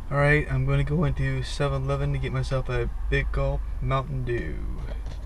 Alright, I'm going to go into 7-Eleven to get myself a big gulp Mountain Dew.